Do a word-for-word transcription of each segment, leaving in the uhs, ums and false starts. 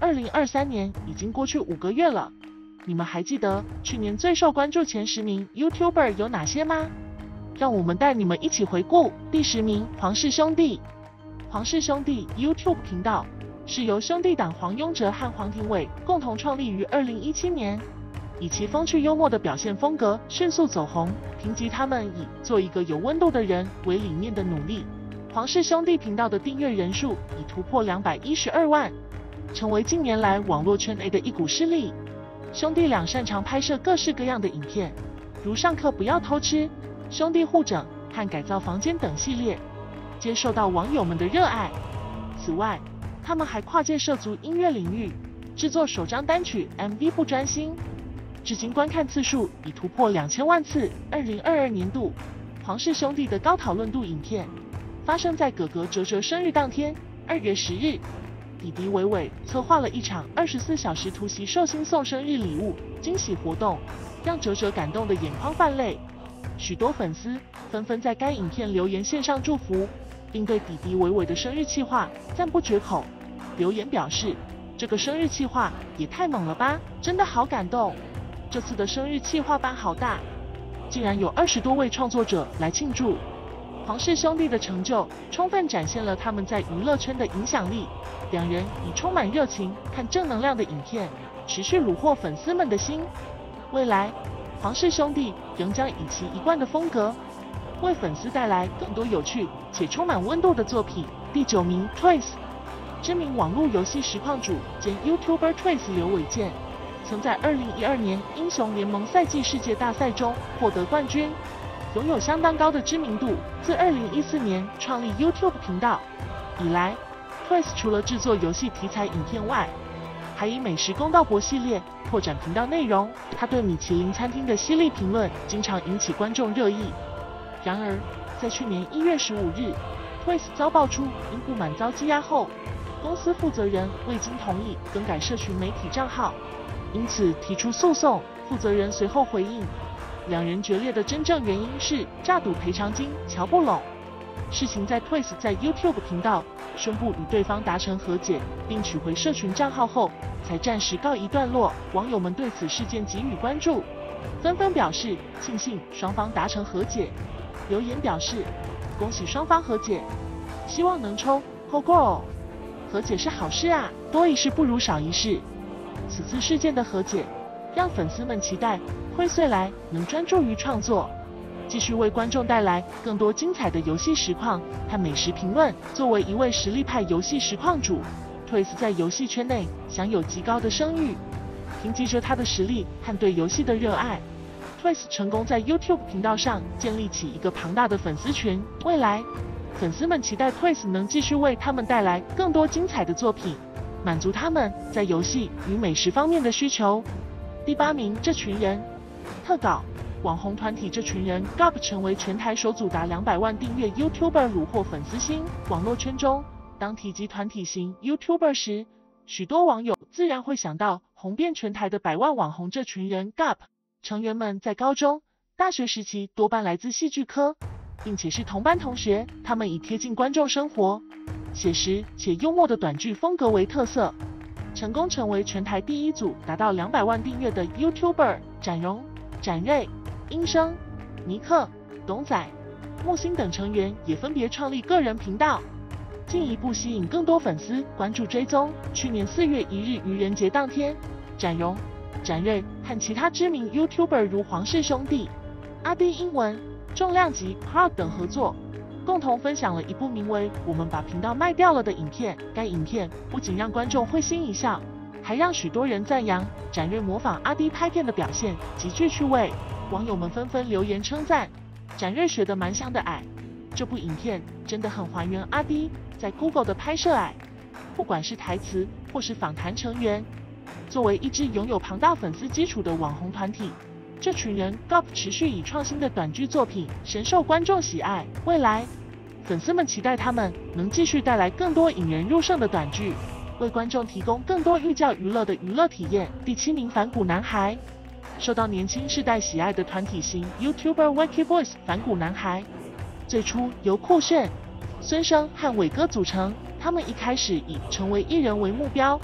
二零二三年已经过去五个月了，你们还记得去年最受关注前十名 YouTuber 有哪些吗？让我们带你们一起回顾。第十名，黄氏兄弟。黄氏兄弟 YouTube 频道是由兄弟党黄雍哲和黄庭伟共同创立于二零一七年，以其风趣幽默的表现风格迅速走红。凭借他们以做一个有温度的人为理念的努力，黄氏兄弟频道的订阅人数已突破两百一十二万，成为近年来网络圈内的一股势力。兄弟俩擅长拍摄各式各样的影片，如上课不要偷吃、兄弟互整和改造房间等系列，皆受到网友们的热爱。此外，他们还跨界涉足音乐领域，制作首张单曲 M V 不专心，至今观看次数已突破两千万次。二零二二年度，黄氏兄弟的高讨论度影片发生在哥哥哲哲生日当天，二月十日，弟弟伟伟策划了一场二十四小时突袭寿星送生日礼物惊喜活动，让哲哲感动的眼眶泛泪。许多粉丝纷纷在该影片留言献上祝福，并对弟弟伟伟的生日企划赞不绝口。留言表示，这个生日企划也太猛了吧，真的好感动。这次的生日企划班好大，竟然有二十多位创作者来庆祝。黄氏兄弟的成就充分展现了他们在娱乐圈的影响力。两人以充满热情和正能量的影片持续虏获粉丝们的心。未来，黄氏兄弟仍将以其一贯的风格，为粉丝带来更多有趣且充满温度的作品。第九名 ，Twice。知名网络游戏实况主兼 YouTuber Twice 刘伟健，曾在二零一二年英雄联盟赛季世界大赛中获得冠军，拥有相当高的知名度。自二零一四年创立 YouTube 频道以来， Twice 除了制作游戏题材影片外，还以美食公道博系列拓展频道内容。他对米其林餐厅的犀利评论经常引起观众热议。然而，在去年一月十五日 ，Twice 遭爆出因不满遭羁押后，公司负责人未经同意更改社群媒体账号，因此提出诉讼。负责人随后回应，两人决裂的真正原因是诈赌赔偿金瞧不拢。事情在 Twice 在 YouTube 频道宣布与对方达成和解，并取回社群账号后，才暂时告一段落。网友们对此事件给予关注，纷纷表示庆幸双方达成和解。留言表示恭喜双方和解，希望能抽 Whole Girl。和解是好事啊，多一事不如少一事。此次事件的和解，让粉丝们期待灰岁来能专注于创作，继续为观众带来更多精彩的游戏实况和美食评论。作为一位实力派游戏实况主 ，Twice 在游戏圈内享有极高的声誉。凭借着他的实力和对游戏的热爱 ，Twice 成功在 YouTube 频道上建立起一个庞大的粉丝群。未来，粉丝们期待 Twice 能继续为他们带来更多精彩的作品，满足他们在游戏与美食方面的需求。第八名，这群人。特稿：网红团体这群人 G U P 成为全台首组达两百万订阅 YouTuber， 虏获粉丝心。网络圈中，当提及团体型 YouTuber 时，许多网友自然会想到红遍全台的百万网红这群人 G U P 成员们在高中、大学时期多半来自戏剧科，并且是同班同学。他们以贴近观众生活、写实且幽默的短剧风格为特色，成功成为全台第一组达到两百万订阅的 YouTuber。展荣、展瑞、英生、尼克、董仔、木星等成员也分别创立个人频道，进一步吸引更多粉丝关注追踪。去年四月一日愚人节当天，展荣、展瑞和其他知名 YouTuber 如黄氏兄弟、阿滴英文、重量级 Crowd 等合作，共同分享了一部名为《我们把频道卖掉了》的影片。该影片不仅让观众会心一笑，还让许多人赞扬展瑞模仿阿滴拍片的表现极具趣味。网友们纷纷留言称赞展瑞学得蛮像的矮，这部影片真的很还原阿滴在 Google 的拍摄矮，不管是台词或是访谈成员。作为一支拥有庞大粉丝基础的网红团体，这群人 G U P 持续以创新的短剧作品深受观众喜爱。未来，粉丝们期待他们能继续带来更多引人入胜的短剧，为观众提供更多寓教于乐的娱乐体验。第七名，反骨男孩。受到年轻世代喜爱的团体型 YouTuber Wacky Boys 反骨男孩，最初由酷炫、孙生和伟哥组成。他们一开始以成为艺人为目标，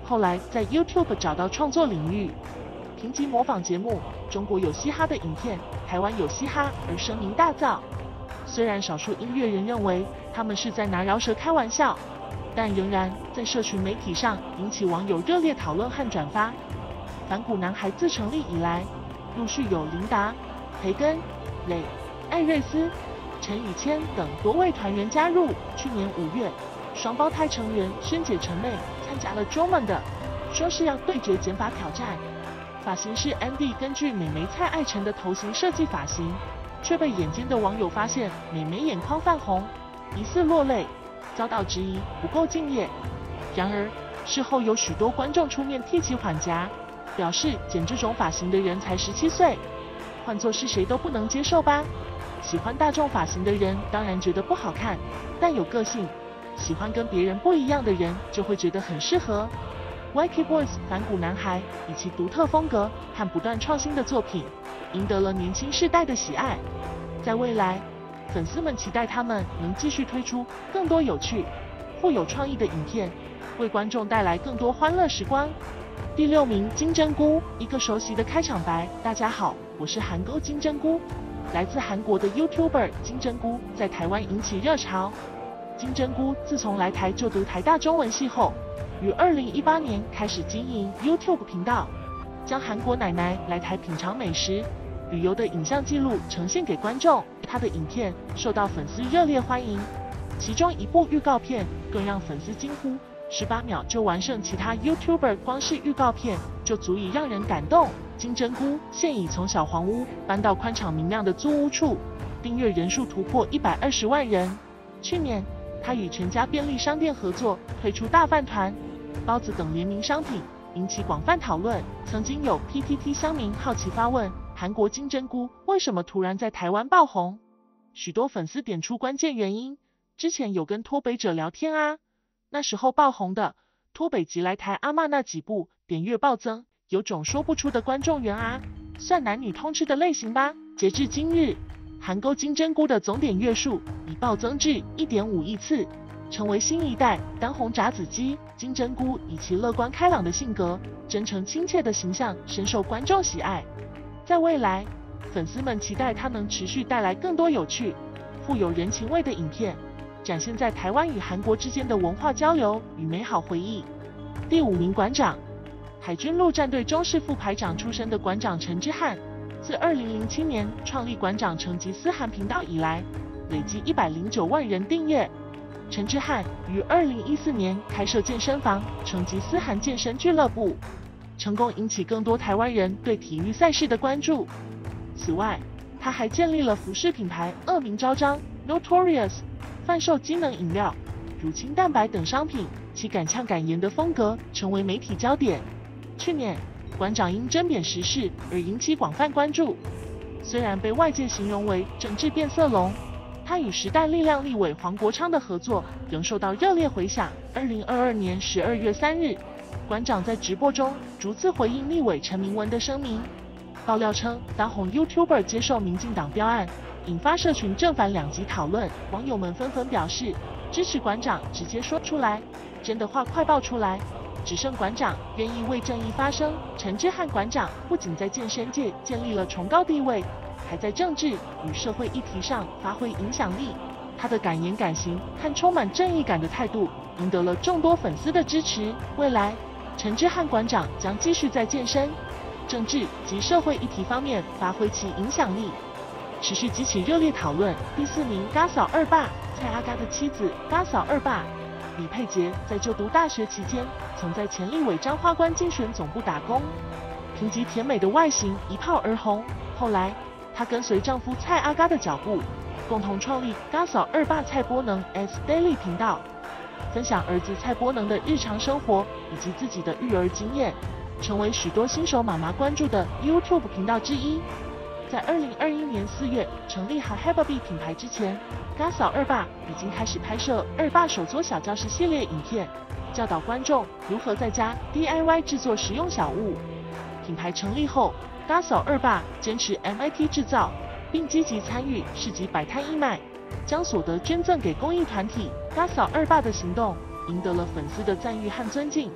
后来在 YouTube 找到创作领域，评级模仿节目《中国有嘻哈》的影片，台湾有嘻哈而声名大噪。虽然少数音乐人认为他们是在拿饶舌开玩笑，但仍然在社群媒体上引起网友热烈讨论和转发。反骨男孩自成立以来，陆续有琳达、培根、磊、艾瑞斯、陈宇谦等多位团员加入。去年五月，双胞胎成员萱姐陈妹参加了 Drummond 的，说是要对决减法挑战。发型师 Andy 根据美眉蔡爱辰的头型设计发型，却被眼尖的网友发现美眉眼眶泛红，疑似落泪，遭到质疑不够敬业。然而事后有许多观众出面替其缓颊，表示剪这种发型的人才十七岁，换作是谁都不能接受吧。喜欢大众发型的人当然觉得不好看，但有个性，喜欢跟别人不一样的人就会觉得很适合。Y K Boys 反骨男孩以其独特风格和不断创新的作品，赢得了年轻世代的喜爱。在未来，粉丝们期待他们能继续推出更多有趣、富有创意的影片，为观众带来更多欢乐时光。第六名，金针菇，一个熟悉的开场白。大家好，我是韩沟金针菇。来自韩国的 YouTuber 金针菇在台湾引起热潮。金针菇自从来台就读台大中文系后，于二零一八年开始经营 YouTube 频道，将韩国奶奶来台品尝美食、旅游的影像记录呈现给观众。她的影片受到粉丝热烈欢迎，其中一部预告片更让粉丝惊呼：十八秒就完胜其他 YouTuber， 光是预告片就足以让人感动。金针菇现已从小黄屋搬到宽敞明亮的租屋处，订阅人数突破一百二十万人。去年，他与全家便利商店合作推出大饭团、包子等联名商品，引起广泛讨论。曾经有 P T T 乡民好奇发问：韩国金针菇为什么突然在台湾爆红？许多粉丝点出关键原因：之前有跟脱北者聊天啊，那时候爆红的脱北即来台阿嬷那几部点阅暴增，有种说不出的观众缘啊，算男女通吃的类型吧。截至今日，韩沟金针菇的总点阅数已暴增至 一点五亿次，成为新一代当红炸子鸡。金针菇以其乐观开朗的性格、真诚亲切的形象深受观众喜爱。在未来，粉丝们期待他能持续带来更多有趣、富有人情味的影片，展现在台湾与韩国之间的文化交流与美好回忆。第五名，馆长。海军陆战队中士副排长出身的馆长陈之汉，自二零零七年创立馆长成吉思汗频道以来，累计一百零九万人订阅。陈之汉于二零一四年开设健身房成吉思汗健身俱乐部，成功引起更多台湾人对体育赛事的关注。此外，他还建立了服饰品牌恶名昭彰 Notorious， 贩售机能饮料、乳清蛋白等商品，其敢呛敢言的风格成为媒体焦点。去年，馆长因针砭时事而引起广泛关注。虽然被外界形容为政治变色龙，他与时代力量立委黄国昌的合作仍受到热烈回响。二零二二年十二月三日，馆长在直播中逐次回应立委陈明文的声明，爆料称当红 YouTuber 接受民进党标案，引发社群正反两极讨论。网友们纷纷表示支持馆长直接说出来，真的话快爆出来。只剩馆长愿意为正义发声。陈之汉馆长不仅在健身界建立了崇高地位，还在政治与社会议题上发挥影响力。他的敢言敢行和充满正义感的态度，赢得了众多粉丝的支持。未来，陈之汉馆长将继续在健身、政治及社会议题方面发挥其影响力，持续激起热烈讨论。第四名，嘎嫂二爸。蔡阿嘎的妻子嘎嫂二爸李佩杰在就读大学期间，曾在前立委彰化关竞选总部打工，凭藉甜美的外形一炮而红。后来，她跟随丈夫蔡阿嘎的脚步，共同创立嘎嫂二爸蔡波能 S Daily 频道，分享儿子蔡波能的日常生活以及自己的育儿经验，成为许多新手妈妈关注的 YouTube 频道之一。在二零二一年四月成立 Hahababy 品牌之前，嘎嫂二爸已经开始拍摄二爸手作小教室系列影片，教导观众如何在家 D I Y 制作实用小物。品牌成立后，嘎嫂二爸坚持 M I T 制造，并积极参与市集摆摊义卖，将所得捐赠给公益团体。嘎嫂二爸的行动赢得了粉丝的赞誉和尊敬。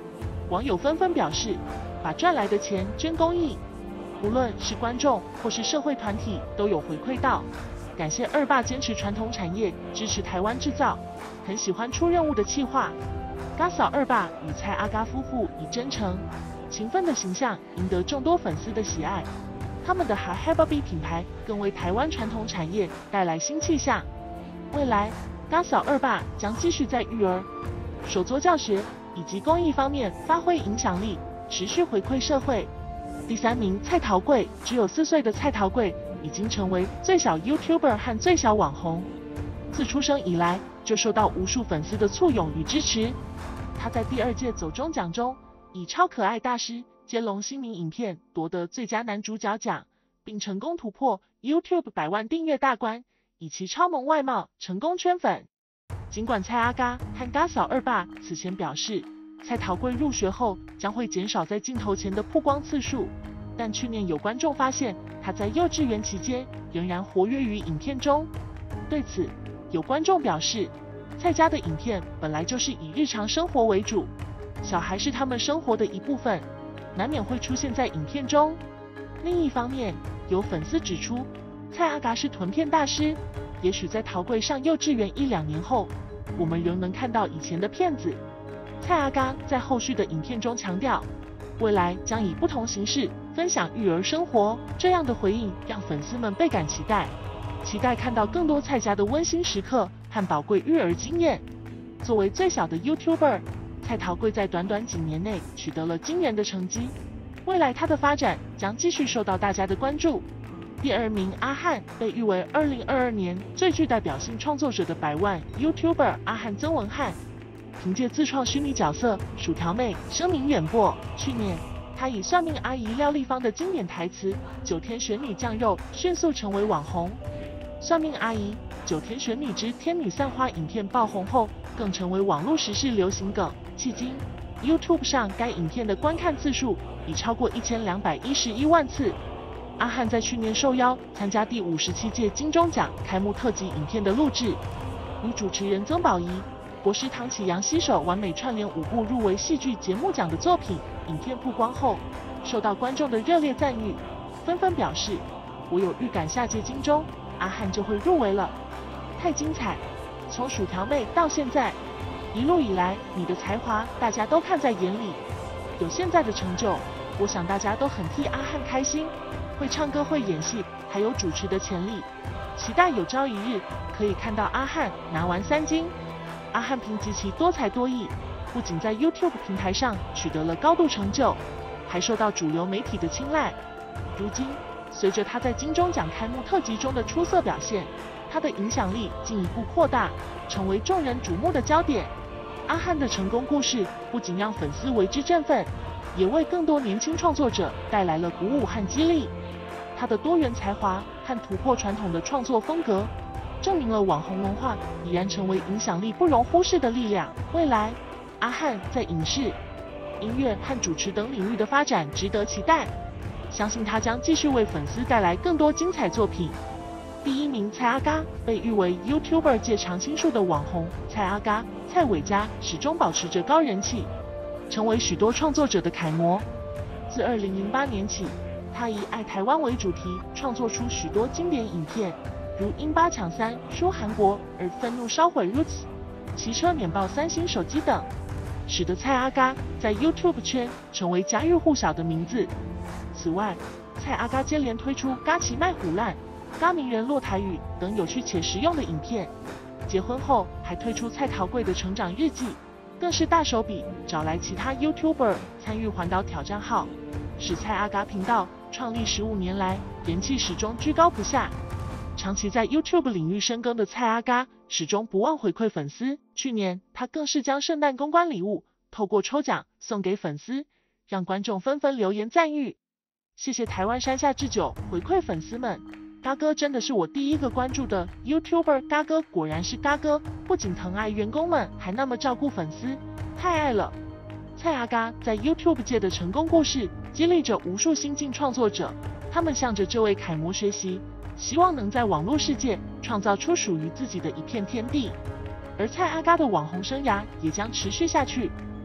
网友纷纷表示，把赚来的钱捐公益，无论是观众或是社会团体都有回馈到。感谢二爸坚持传统产业，支持台湾制造，很喜欢出任务的企划。嘎嫂二爸与蔡阿嘎夫妇以真诚、勤奋的形象赢得众多粉丝的喜爱。他们的 Ha Hababy 品牌更为台湾传统产业带来新气象。未来，嘎嫂二爸将继续在育儿、手作教学以及公益方面发挥影响力，持续回馈社会。第三名蔡桃贵，只有四岁的蔡桃贵已经成为最小 YouTuber 和最小网红。自出生以来就受到无数粉丝的簇拥与支持。他在第二届走中奖中，以超可爱大师接龙新名影片夺得最佳男主角奖，并成功突破 YouTube 百万订阅大关，以其超萌外貌成功圈粉。尽管蔡阿嘎和嘎嫂二爸此前表示，蔡桃贵入学后将会减少在镜头前的曝光次数，但去年有观众发现他在幼稚园期间仍然活跃于影片中。对此，有观众表示，蔡家的影片本来就是以日常生活为主，小孩是他们生活的一部分，难免会出现在影片中。另一方面，有粉丝指出，蔡阿嘎是囤片大师，也许在桃贵上幼稚园一两年后，我们仍能看到以前的片子。蔡阿嘎在后续的影片中强调，未来将以不同形式分享育儿生活，这样的回应让粉丝们倍感期待，期待看到更多蔡家的温馨时刻和宝贵育儿经验。作为最小的 YouTuber， 蔡桃贵在短短几年内取得了惊人的成绩，未来他的发展将继续受到大家的关注。第二名阿汉被誉为二零二二年最具代表性创作者的百万 YouTuber 阿汉曾文翰，凭借自创虚拟角色薯条妹声名远播。去年，他以算命阿姨廖丽芳的经典台词“九天玄女酱肉”迅速成为网红。算命阿姨九天玄女之天女散花影片爆红后，更成为网络时事流行梗。迄今 ，YouTube 上该影片的观看次数已超过一千两百一十一万次。阿汉在去年受邀参加第五十七届金钟奖开幕特辑影片的录制，与主持人曾宝仪、国师唐启阳携手完美串联五部入围戏剧节目奖的作品。影片曝光后，受到观众的热烈赞誉，纷纷表示：“我有预感下届金钟，阿汉就会入围了，太精彩！从薯条妹到现在，一路以来你的才华大家都看在眼里，有现在的成就，我想大家都很替阿汉开心。会唱歌、会演戏，还有主持的潜力，期待有朝一日可以看到阿汉拿完三金。”阿汉凭极其多才多艺，不仅在 YouTube 平台上取得了高度成就，还受到主流媒体的青睐。如今，随着他在金钟奖开幕特辑中的出色表现，他的影响力进一步扩大，成为众人瞩目的焦点。阿汉的成功故事不仅让粉丝为之振奋，也为更多年轻创作者带来了鼓舞和激励。他的多元才华和突破传统的创作风格，证明了网红文化已然成为影响力不容忽视的力量。未来，阿汉在影视、音乐和主持等领域的发展值得期待，相信他将继续为粉丝带来更多精彩作品。第一名蔡阿嘎被誉为 YouTuber 界常青树的网红蔡阿嘎、蔡伟嘉始终保持着高人气，成为许多创作者的楷模。自二零零八年起，他以爱台湾为主题，创作出许多经典影片，如英巴抢三输韩国而愤怒烧毁 Roots、骑车碾爆三星手机等，使得蔡阿嘎在 YouTube 圈成为家喻户晓的名字。此外，蔡阿嘎接连推出嘎奇卖虎烂、嘎名人落台语等有趣且实用的影片。结婚后还推出蔡桃贵的成长日记，更是大手笔找来其他 YouTuber 参与环岛挑战号，使蔡阿嘎频道创立十五年来人气始终居高不下。长期在 YouTube 领域深耕的蔡阿嘎始终不忘回馈粉丝。去年他更是将圣诞公关礼物透过抽奖送给粉丝，让观众纷纷留言赞誉。谢谢台湾山下智久回馈粉丝们，嘎哥真的是我第一个关注的 YouTuber， 嘎哥果然是嘎哥，不仅疼爱员工们，还那么照顾粉丝，太爱了。蔡阿嘎在 YouTube 界的成功故事激励着无数新晋创作者，他们向着这位楷模学习，希望能在网络世界创造出属于自己的一片天地。而蔡阿嘎的网红生涯也将持续下去，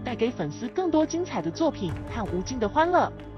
带给粉丝更多精彩的作品和无尽的欢乐。